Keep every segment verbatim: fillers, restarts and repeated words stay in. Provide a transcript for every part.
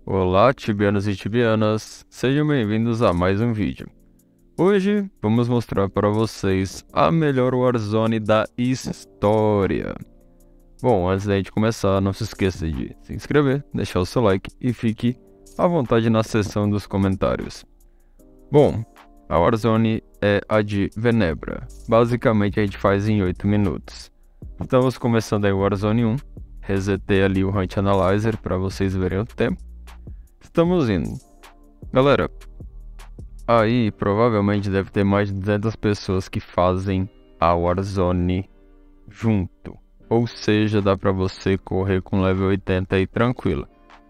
Olá, tibianos e tibianas, sejam bem-vindos a mais um vídeo. Hoje vamos mostrar para vocês a melhor Warzone da história. Bom, antes da gente começar, não se esqueça de se inscrever, deixar o seu like e fique à vontade na seção dos comentários. Bom, a Warzone é a de Venebra. Basicamente a gente faz em oito minutos. Estamos começando aí o Warzone um. Resetei ali o Hunt Analyzer para vocês verem o tempo. Estamos indo. Galera, aí provavelmente deve ter mais de duzentas pessoas que fazem a Warzone junto. Ou seja, dá pra você correr com level oitenta aí tranquilo.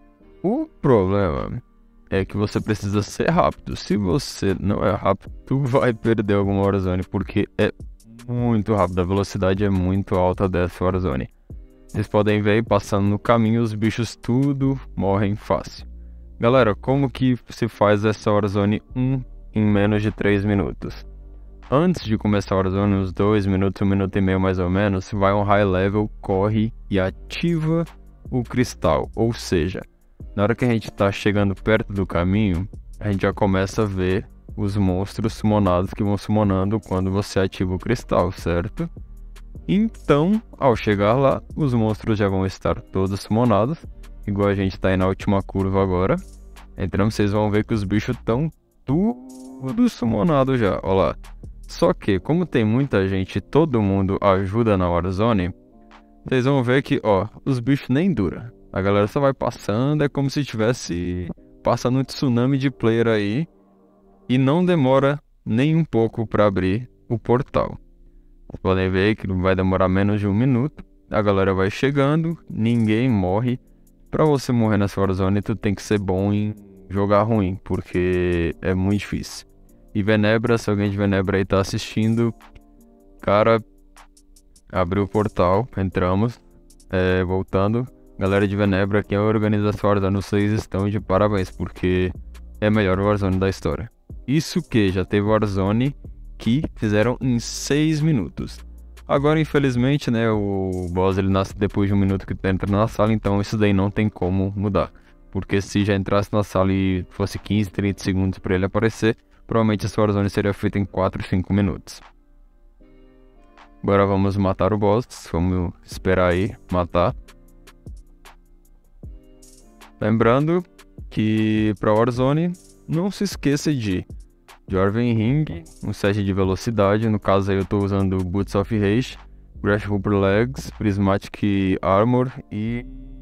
O problema é que você precisa ser rápido. Se você não é rápido, tu vai perder alguma Warzone, porque é muito rápido. A velocidade é muito alta dessa Warzone. Vocês podem ver aí, passando no caminho, os bichos tudo morrem fácil. Galera, como que se faz essa Warzone um em menos de três minutos? Antes de começar a Warzone, uns dois minutos, um minuto e meio mais ou menos, vai um high level, corre e ativa o cristal. Ou seja, na hora que a gente tá chegando perto do caminho, a gente já começa a ver os monstros summonados que vão summonando quando você ativa o cristal, certo? Então, ao chegar lá, os monstros já vão estar todos summonados. Igual a gente tá aí na última curva agora. Entrando, vocês vão ver que os bichos estão tudo summonados já, ó lá. Só que, como tem muita gente e todo mundo ajuda na Warzone, vocês vão ver que, ó, os bichos nem duram. A galera só vai passando, é como se estivesse passando um tsunami de player aí. E não demora nem um pouco pra abrir o portal. Vocês podem ver que vai demorar menos de um minuto. A galera vai chegando, ninguém morre. Pra você morrer nessa Warzone, tu tem que ser bom em jogar ruim, porque é muito difícil. E Venebra, se alguém de Venebra aí tá assistindo, cara, abriu o portal, entramos, é, voltando. Galera de Venebra, quem organiza essa Warzone, vocês estão de parabéns, porque é a melhor Warzone da história. Isso que já teve Warzone que fizeram em seis minutos. Agora, infelizmente, né, o boss ele nasce depois de um minuto que tu entra na sala, então isso daí não tem como mudar. Porque se já entrasse na sala e fosse quinze, trinta segundos para ele aparecer, provavelmente essa Warzone seria feita em quatro, cinco minutos. Agora vamos matar o boss, vamos esperar aí, matar. Lembrando que para Warzone, não se esqueça de Jorven Ring, um set de velocidade, no caso aí eu tô usando Boots of Rage, Grasshopper Legs, Prismatic Armor e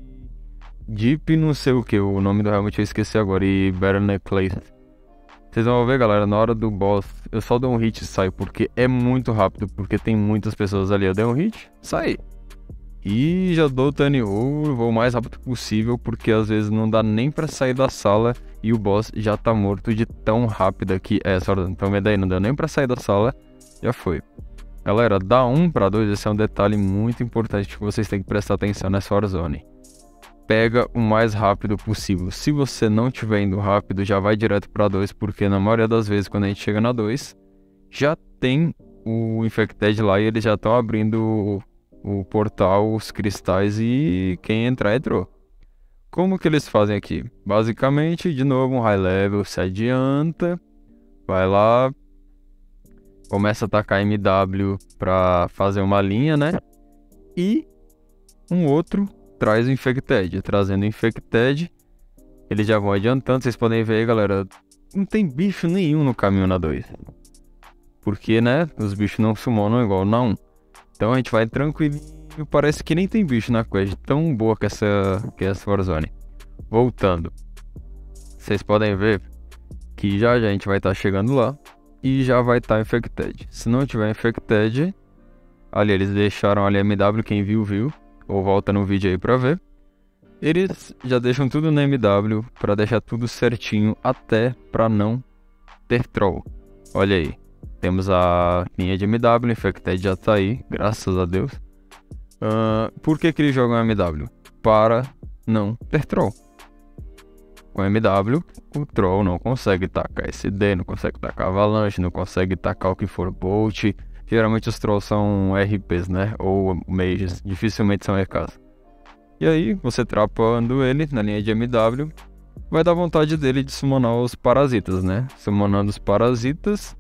Deep não sei o que, o nome do helmet eu esqueci agora, e Better Necklace. Vocês vão ver, galera, na hora do boss eu só dou um hit e saio, porque é muito rápido, porque tem muitas pessoas ali. Eu dei um hit, saí. E já dou o Tiny Hole, vou o mais rápido possível, porque às vezes não dá nem pra sair da sala e o boss já tá morto de tão rápida que é essa Warzone. Então, daí não deu nem pra sair da sala, já foi. Galera, da um pra dois, esse é um detalhe muito importante que vocês têm que prestar atenção nessa Warzone. Pega o mais rápido possível. Se você não estiver indo rápido, já vai direto pra dois, porque na maioria das vezes quando a gente chega na dois, já tem o Infected lá e eles já estão abrindo o portal, os cristais, e quem entrar, entrou. Como que eles fazem aqui? Basicamente, de novo, um high level se adianta, vai lá, começa a atacar M W pra fazer uma linha, né? E um outro traz o Infected. Trazendo o Infected, eles já vão adiantando. Vocês podem ver aí, galera, não tem bicho nenhum no caminho na dois. Porque, né, os bichos não summonam igual na um. Então a gente vai tranquilinho, parece que nem tem bicho na quest, tão boa que essa, que essa Warzone. Voltando, vocês podem ver que já já a gente vai estar tá chegando lá e já vai estar tá Infected. Se não tiver Infected, ali eles deixaram ali M W, quem viu, viu, ou volta no vídeo aí pra ver. Eles já deixam tudo no M W pra deixar tudo certinho, até pra não ter troll. Olha aí. Temos a linha de M W, Infected já tá aí, graças a Deus. Uh, por que que eles jogam M W? Para não ter troll. Com M W, o troll não consegue tacar S D, não consegue tacar Avalanche, não consegue tacar o que for Bolt. Geralmente os trolls são R Ps, né? Ou Mages, dificilmente são E Ks. E aí, você trapando ele na linha de M W, vai dar vontade dele de summonar os parasitas, né? Summonando os parasitas.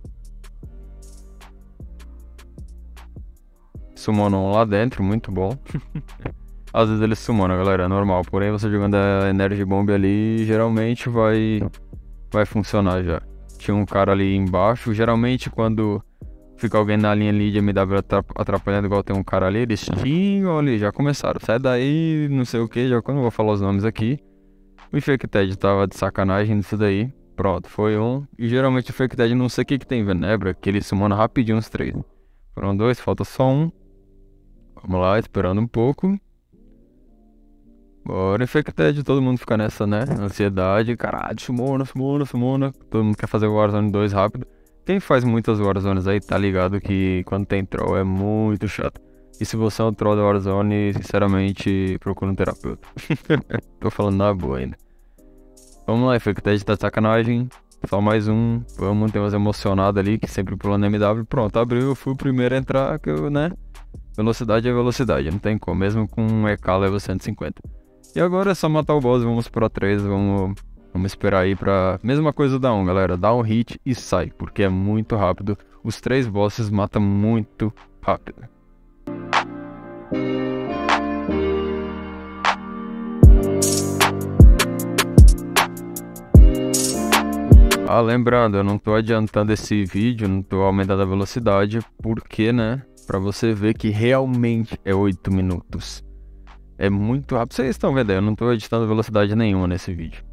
Summonam lá dentro, muito bom. Às vezes ele summona, galera, é normal. Porém, você jogando a Energy Bomb ali, geralmente vai, vai funcionar já. Tinha um cara ali embaixo. Geralmente, quando fica alguém na linha ali de M W atrapalhando, igual tem um cara ali, eles xingam ali, já começaram. Sai daí, não sei o que, já não vou falar os nomes aqui. O Infected tava de sacanagem nisso daí. Pronto, foi um. E geralmente o Infected não sei o que que tem Venebra, que ele summona rapidinho os três. Foram dois, falta só um. Vamos lá, esperando um pouco. Bora, Infected, todo mundo fica nessa, né? Ansiedade, caralho, summona, summona, summona. Todo mundo quer fazer o Warzone dois rápido. Quem faz muitas Warzones aí tá ligado que quando tem troll é muito chato. E se você é um troll da Warzone, sinceramente, procura um terapeuta. Tô falando na boa ainda. Vamos lá, Infected tá de sacanagem. Só mais um. Vamos, tem umas emocionadas ali que sempre pulando M W. Pronto, abriu, eu fui o primeiro a entrar, que eu, né? Velocidade é velocidade, não tem como. Mesmo com um E K level cento e cinquenta. E agora é só matar o boss, vamos pra três, vamos, vamos esperar aí pra... Mesma coisa da um, galera, dá um hit e sai, porque é muito rápido. Os três bosses matam muito rápido. Ah, lembrando, eu não tô adiantando esse vídeo, não tô aumentando a velocidade, porque, né, pra você ver que realmente é oito minutos. É muito rápido. Vocês estão vendo aí, eu não tô editando velocidade nenhuma nesse vídeo.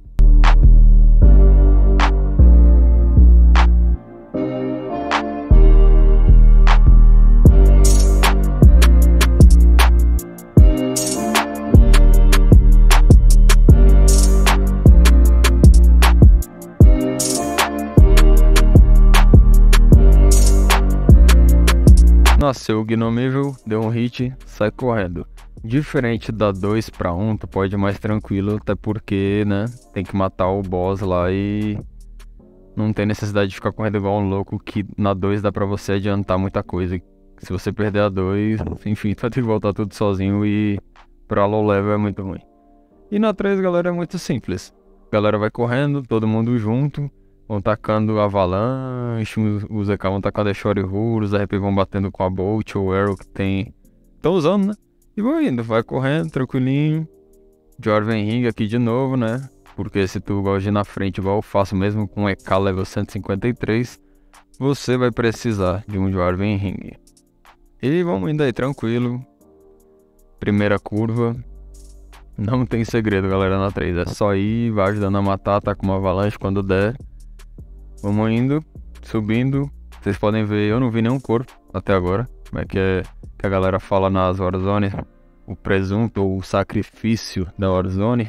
Nasceu o Gnomevil, deu um hit, sai correndo. Diferente da dois pra um, tu pode ir mais tranquilo, até porque, né, tem que matar o boss lá e não tem necessidade de ficar correndo igual um louco, que na dois dá pra você adiantar muita coisa. Se você perder a dois, enfim, tu vai ter que voltar tudo sozinho e pra low level é muito ruim. E na três, galera, é muito simples. A galera vai correndo, todo mundo junto, vão tacando avalanche, os E K vão tacando a Short Rule, os R P vão batendo com a Bolt ou Arrow que tem... Estão usando, né? E vou indo, vai correndo, tranquilinho. Jorven Ring aqui de novo, né? Porque se tu gosta de ir na frente, igual eu faço mesmo com E K level cento e cinquenta e três, você vai precisar de um Jorven Ring. E vamos indo aí, tranquilo. Primeira curva. Não tem segredo, galera, na três. É só ir, vai ajudando a matar, tá com uma avalanche quando der. Vamos indo, subindo. Vocês podem ver, eu não vi nenhum corpo até agora. Como é que é que a galera fala nas Warzone? O presunto ou o sacrifício da Warzone.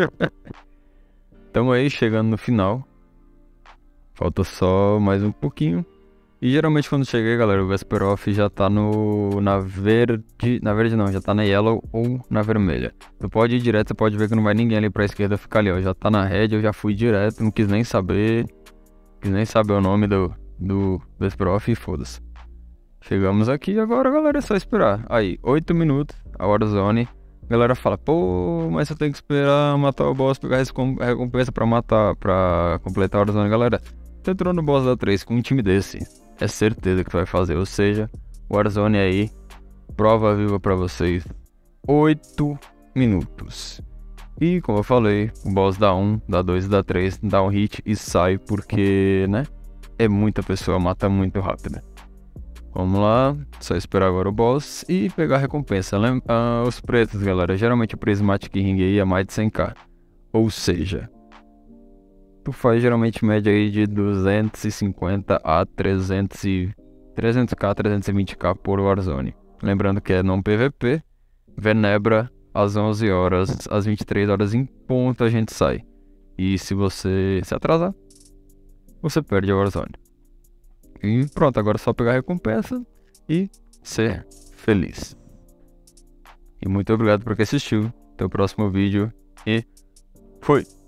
Estamos aí chegando no final. Falta só mais um pouquinho. E geralmente quando cheguei, galera, o Vesper Off já tá no na verde. Na verde não, já tá na yellow ou na vermelha. Tu pode ir direto, você pode ver que não vai ninguém ali pra esquerda ficar ali, ó. Já tá na red, eu já fui direto, não quis nem saber. Quis nem saber o nome do, do Vesper Off e foda-se. Chegamos aqui agora, galera, é só esperar. Aí, oito minutos, a Warzone. A galera fala, pô, mas você tem que esperar matar o boss, pegar a recompensa pra matar, pra completar a Warzone. Galera, tu entrou no boss da três com um time desse, é certeza que tu vai fazer. Ou seja, Warzone aí, prova viva pra vocês. oito minutos. E, como eu falei, o boss dá um, dá dois, dá três, dá um hit e sai, porque, né, é muita pessoa, mata muito rápido. Vamos lá, só esperar agora o boss e pegar a recompensa. Lembra, ah, os pretos, galera, geralmente o Prismatic Ring aí é mais de cem k. Ou seja, tu faz geralmente média aí de duzentos e cinquenta a trezentos k, trezentos e vinte k por Warzone. Lembrando que é não P V P, Venebra, às onze horas, às vinte e três horas em ponto a gente sai. E se você se atrasar, você perde a Warzone. E pronto, agora é só pegar a recompensa e ser feliz. E muito obrigado por quem assistiu. Até o próximo vídeo e fui!